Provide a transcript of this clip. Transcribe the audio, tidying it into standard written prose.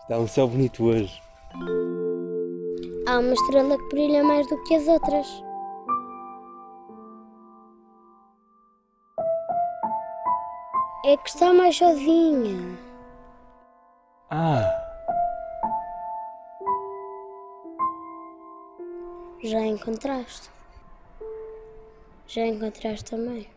Está um céu bonito hoje. Há uma estrela que brilha mais do que as outras. É que está mais sozinha. Ah, Já encontraste? Já encontraste também?